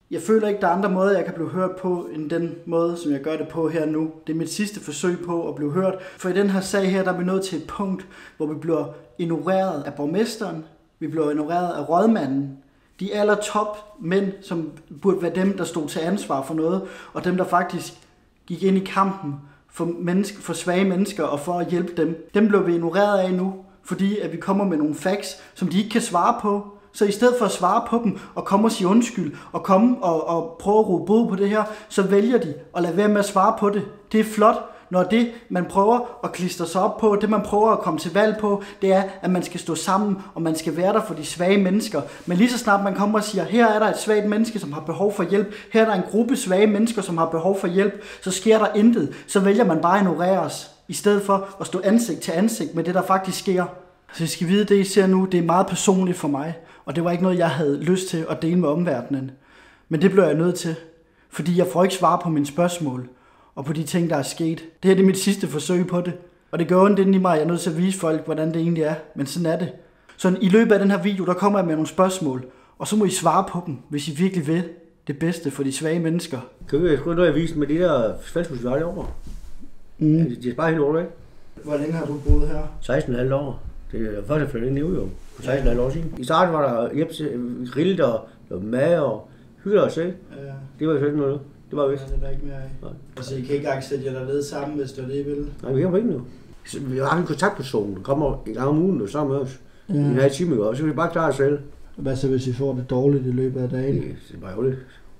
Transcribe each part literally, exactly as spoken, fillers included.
Jeg føler ikke, der er andre måder, jeg kan blive hørt på, end den måde, som jeg gør det på her nu. Det er mit sidste forsøg på at blive hørt. For i den her sag her, der er vi nået til et punkt, hvor vi bliver ignoreret af borgmesteren. Vi bliver ignoreret af rådmanden. De aller top mænd, som burde være dem, der stod til ansvar for noget, og dem, der faktisk gik ind i kampen for, menneske, for svage mennesker og for at hjælpe dem. Dem bliver vi ignoreret af nu, fordi at vi kommer med nogle facts, som de ikke kan svare på. Så i stedet for at svare på dem og komme og sige undskyld og komme og, og prøve at råbe bod på det her, så vælger de at lade være med at svare på det. Det er flot, når det, man prøver at klistre sig op på, det man prøver at komme til valg på, det er, at man skal stå sammen, og man skal være der for de svage mennesker. Men lige så snart man kommer og siger, her er der et svagt menneske, som har behov for hjælp, her er der en gruppe svage mennesker, som har behov for hjælp, så sker der intet. Så vælger man bare at ignorere os, i stedet for at stå ansigt til ansigt med det, der faktisk sker. Så I skal vide, det I ser nu, det er meget personligt for mig, og det var ikke noget, jeg havde lyst til at dele med omverdenen. Men det blev jeg nødt til, fordi jeg får ikke svar på mine spørgsmål og på de ting, der er sket. Det her det er mit sidste forsøg på det, og det gør ondt inden i mig, jeg er nødt til at vise folk, hvordan det egentlig er, men sådan er det. Så i løbet af den her video, der kommer jeg med nogle spørgsmål, og så må I svare på dem, hvis I virkelig vil det bedste for de svage mennesker. Kan vi sgu noget vise med de der fælleshus, vi har derovre? Mm. Ja, de er bare helt over, ikke? Hvor længe har du boet her? seksten komma fem år. Det er først, jeg flyttede ind i New York. For seksten komma fem år siden. I starten var der hjem til grillet og mad og hygge os, ikke? Ja. Det var jo sådan noget. Det var vist. Ja, det er der ikke mere af. Nej. Altså, I kan ikke acceptere jer dernede sammen, hvis det var det, I ville? Nej, vi kan ikke nu. Vi har en kontaktperson, der kommer en gang om ugen og sammen med os. Ja. I en halv time, og så vil vi bare klare os selv. Hvad så, hvis I får det dårligt i løbet af dagen? Det, det er bare ærgerligt.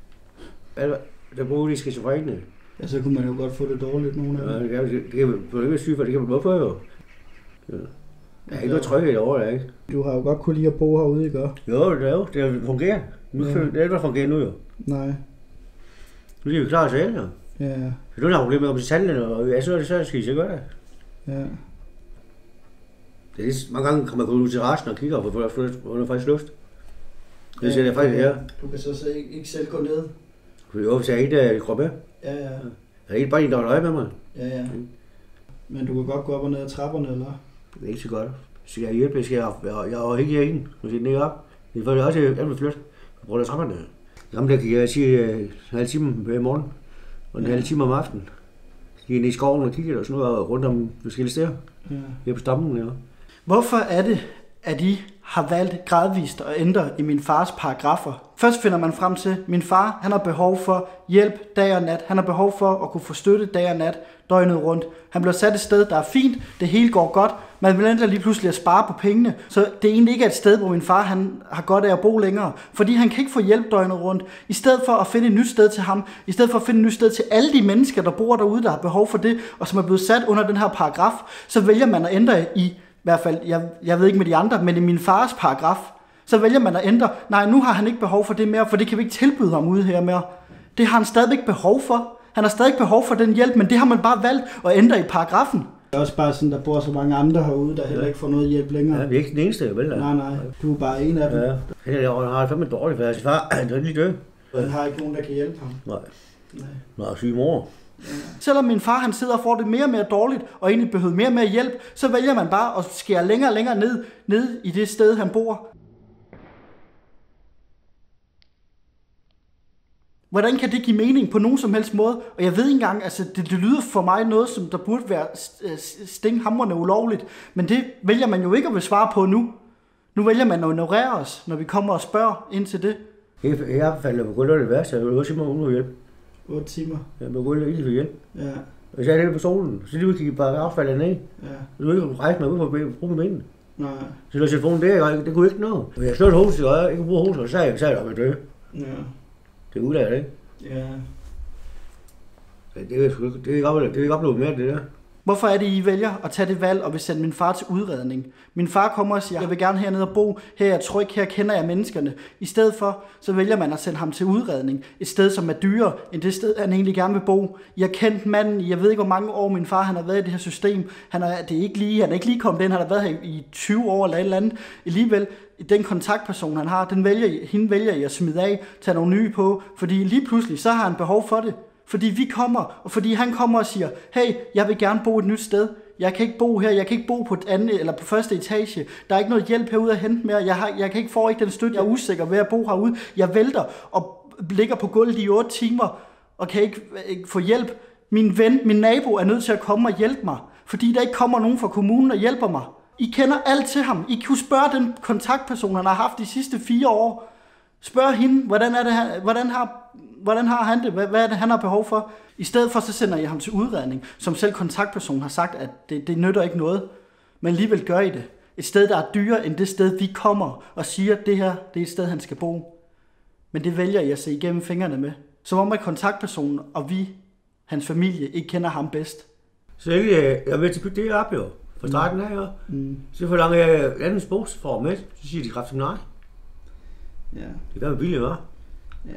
Der bruger de skizofrene. Ja, så kunne man jo godt få det dårligt nogle af dem. Ja, det kan, det kan man ikke være syg for, det kan man godt få jo. Ja. Jeg har ikke noget tryghed over det, ikke? Du har jo godt kunne lide at bo herude, ikke? Jo, det er jo. Det fungerer. Nu, ja. Det er ikke, der fungerer nu jo. Nej. Nu er vi klar til det, jo. Ja. Hvis du har problemer med tandlen, og jeg så, så skal I så gøre det. Ja. Det er, mange gange kan man gå ud til resten og kigge op, for at få faktisk luft. Det ser jeg faktisk her. Du kan så, så ikke, ikke selv gå ned? Jo, hvis jeg ikke er i krop med. Ja, ja. Jeg er ikke bare en, der holder øje med mig. Ja, ja. Mm. Men du kan godt gå op og ned ad trapperne, eller? Det er ikke så godt. Så jeg hjælpe, jeg skal jeg, jeg, jeg er ikke herinde. Nu siger den op. Det er også, jeg vil flytte. Jeg bruger der trapperne. Jamen, der kan jeg sige en halv time hver morgen, og en halv time om aftenen. Jeg er i skoven og kigger og sådan noget rundt om forskellige steder. Ja. Her på stammen, ja. Hvorfor er det, at I har valgt gradvist at ændre i min fars paragrafer? Først finder man frem til, at min far han har behov for hjælp dag og nat. Han har behov for at kunne få støtte dag og nat, døgnet rundt. Han bliver sat et sted, der er fint. Det hele går godt. Man vil endda lige pludselig at spare på pengene. Så det er egentlig ikke et sted, hvor min far han har godt af at bo længere. Fordi han kan ikke få hjælp døgnet rundt. I stedet for at finde et nyt sted til ham, i stedet for at finde et nyt sted til alle de mennesker, der bor derude, der har behov for det, og som er blevet sat under den her paragraf, så vælger man at ændre i, i hvert fald, jeg, jeg ved ikke med de andre, men i min fars paragraf, så vælger man at ændre, nej, nu har han ikke behov for det mere, for det kan vi ikke tilbyde ham ude her mere. Det har han stadigvæk behov for. Han har stadig behov for den hjælp, men det har man bare valgt at ændre i paragrafen. Det er også bare sådan, der bor så mange andre herude, der heller ikke får noget hjælp længere. Ja, vi er ikke den eneste, vel? Nej, nej. Du er bare en af dem. Ja. Jeg har fandme dårligt, for hans far han er lige død. Han har ikke nogen, der kan hjælpe ham. Nej. Nej. Nej, syg mor. Ja. Selvom min far han sidder og får det mere og mere dårligt, og egentlig behøver mere og mere hjælp, så vælger man bare at skære længere og længere ned, ned i det sted, han bor. Hvordan kan det give mening på nogen som helst måde? Og jeg ved ikke engang, altså det, det lyder for mig noget, som der burde være stinghamrende ulovligt. Men det vælger man jo ikke at vil svare på nu. Nu vælger man at ignorere os, når vi kommer og spørger ind til det. I hvert fald er begyndt at det værste, jeg vil otte timer uden hjælp. otte timer? Jeg begyndte at ikke hjælp. Ja. Hvis jeg er på solen, så lige kigge bare affaldet ned. Ja. Du vil ikke rejse mig ud på bruge benene. Nej. Så lå telefonen der, det kunne ikke noget. Og jeg slog et hoved, og jeg ikke kunne bruge hovedet, og så sagde jeg, så er jeg op at dø. Ja. Det er udladet, ikke? Ja. Det er, det er ikke oplevet, det er ikke oplevet mere, det der. Hvorfor er det, I vælger at tage det valg og vil sende min far til udredning? Min far kommer og siger, jeg vil gerne hernede og bo, her er jeg tryg, her kender jeg menneskerne. I stedet for, så vælger man at sende ham til udredning. Et sted, som er dyrere end det sted, han egentlig gerne vil bo. I har kendt manden, jeg ved ikke, hvor mange år min far han har været i det her system. Han er, det er ikke lige, han er ikke lige kommet ind, han har været her i tyve år eller et eller andet. Alligevel, den kontaktperson, han har, den vælger, hende vælger I at smide af, tage nogle nye på, fordi lige pludselig, så har han behov for det. Fordi vi kommer, og fordi han kommer og siger, hey, jeg vil gerne bo et nyt sted. Jeg kan ikke bo her, jeg kan ikke bo på et andet eller på første etage. Der er ikke noget hjælp herude at hente mere. Jeg, har, jeg kan ikke få ikke den støtte, jeg er usikker ved at bo herude. Jeg vælter, og ligger på gulvet i otte timer og kan ikke, ikke få hjælp. Min ven, min nabo er nødt til at komme og hjælpe mig, fordi der ikke kommer nogen fra kommunen og hjælper mig. I kender alt til ham. I kunne spørge den kontaktperson, han har haft de sidste fire år. Spørg hende, hvordan, er det, hvordan, har, hvordan har han det, hvad, hvad er det, han har behov for. I stedet for, så sender I ham til udredning, som selv kontaktpersonen har sagt, at det, det nytter ikke noget. Men alligevel gør I det. Et sted, der er dyrere end det sted, vi kommer og siger, at det her det er et sted, han skal bo. Men det vælger I at se igennem fingrene med. Som om, at kontaktpersonen og vi, hans familie, ikke kender ham bedst. Så jeg er ved til at bygge det op, jo. Fra starten af, jo. Mm. Så forlanger jeg andens bogsform med, så siger de kraftigt nej. Ja. Det gør man billigt, hva'? Ja.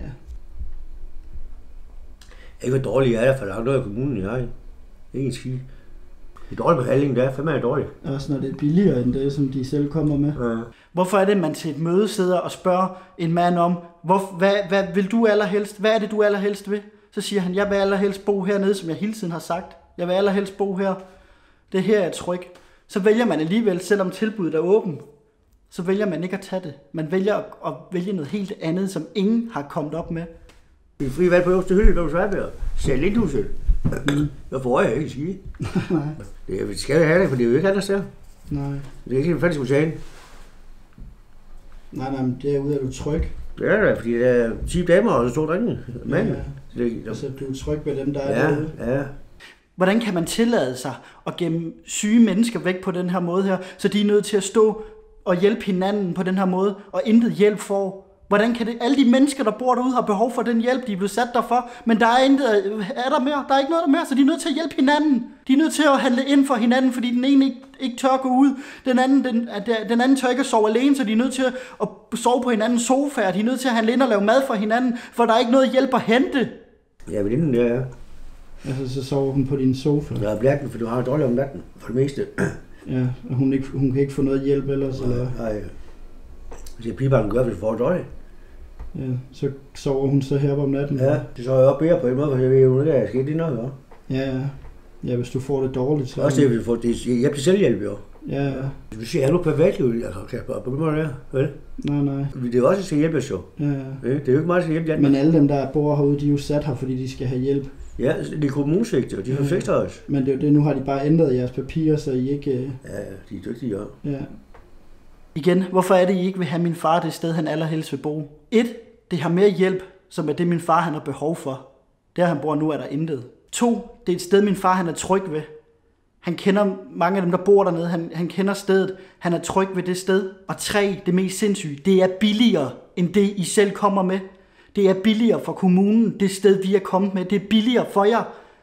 Ikke hvor dårligt jeg er, for der er noget i kommunen, jeg er. Ingen skid. Det er dårlig behandling, der er fandme er dårligt. Også når det er billigere end det, som de selv kommer med. Ja. Hvorfor er det, man til et møde sidder og spørger en mand om, hvor, hvad, hvad vil du allerhelst? Hvad er det, du allerhelst vil? Så siger han, jeg vil allerhelst bo hernede, som jeg hele tiden har sagt. Jeg vil allerhelst bo her. Det her er tryg. Så vælger man alligevel, selvom tilbuddet er åbent, så vælger man ikke at tage det. Man vælger at, at vælge noget helt andet, som ingen har kommet op med. Det er fri valg på øverste hylde, når du svarer ved. Selv ikke huset. Jeg får jeg ikke sige. Nej. Det skal jeg have det, for det er jo ikke andet sted. Nej. Det er ikke en fælles museum. Nej, nej, men derude er du tryg. Det er det, fordi der er ti damer og så to drenge. Ja, ja. Altså, du er tryg ved dem, der er ja, derude. Ja, Hvordan kan man tillade sig at gemme syge mennesker væk på den her måde her, så de er nødt til at stå og hjælpe hinanden på den her måde, og intet hjælp får? Hvordan kan det? Alle de mennesker, der bor derude, har behov for den hjælp, de er blevet sat derfor, men der er, intet, er der mere? Der er ikke noget der mere, så de er nødt til at hjælpe hinanden. De er nødt til at handle ind for hinanden, fordi den ene ikke, ikke tør at gå ud. Den anden, den, den anden tør ikke at sove alene, så de er nødt til at sove på hinandens sofa. De er nødt til at handle ind og lave mad for hinanden, for der er ikke noget hjælp at hente. Ja, men inden det er... Altså, så sover hun på din sofa. Jeg er blækken, for du har dårligt om natten, for det meste. Ja, og hun, ikke, hun kan ikke få noget hjælp ellers, eller? Nej, hvis jeg pigebarn gør, hvis du får dårligt. Ja, så sover hun så her om natten? Ja, det så jeg op bedre på en måde, for jeg ved jo ikke, at jeg skal ikke noget, hva'? Ja, ja. Ja, hvis du får det dårligt, så... Også det, hvis du får det hjælp til selvhjælp, jo. Ja, ja. Du siger, er du privatliv, altså, Kasper, på den måde der, vel? Nej, nej. Det er jo også, at skal hjælpes, jo. Ja, ja. Det er jo ikke meget, at hjælpe hjælp. Men alle dem, der bor herude, de er jo sat her, fordi de skal have hjælp. Ja, det er kommunsvigt, og de har svigtet os. Men det er jo det, nu har de bare ændret jeres papirer, så I ikke... Ja, ja, de er dygtige, ja. Ja. Igen, hvorfor er det, I ikke vil have min far det sted, han allerhelst vil bo? Et, det har mere hjælp, som er det, min far han har behov for. Der han bor nu, er der intet. To, det er et sted, min far han er tryg ved. Han kender mange af dem, der bor dernede. Han, han kender stedet. Han er tryg ved det sted. Og tre, det mest sindssyge, det er billigere, end det, I selv kommer med. Det er billigere for kommunen, det sted, vi er kommet med. Det er billigere for jer.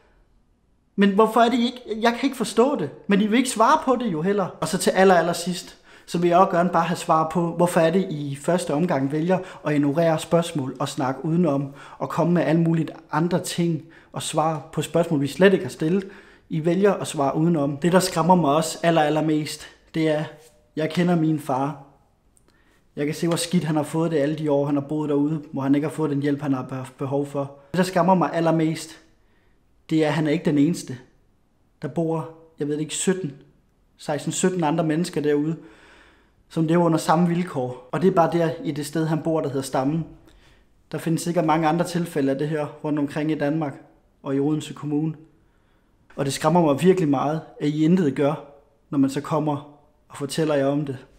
Men hvorfor er det ikke? Jeg kan ikke forstå det. Men I vil ikke svare på det jo heller. Og så til aller, aller sidst, så vil jeg også gerne bare have svar på, hvorfor er det, I første omgang vælger at ignorere spørgsmål og snakke udenom og komme med alle mulige andre ting og svare på spørgsmål, vi slet ikke har stillet. I vælger at svare udenom. Det, der skræmmer mig også aller, allermest, det er, jeg kender min far. Jeg kan se, hvor skidt han har fået det alle de år, han har boet derude, hvor han ikke har fået den hjælp, han har haft behov for. Det, der skræmmer mig allermest, det er, at han er ikke den eneste. Der bor, jeg ved ikke, sytten, seksten sytten andre mennesker derude, som lever under samme vilkår. Og det er bare der i det sted, han bor, der hedder Stammen. Der findes sikkert mange andre tilfælde af det her rundt omkring i Danmark og i Odense Kommune. Og det skræmmer mig virkelig meget, at I intet gør, når man så kommer og fortæller jer om det.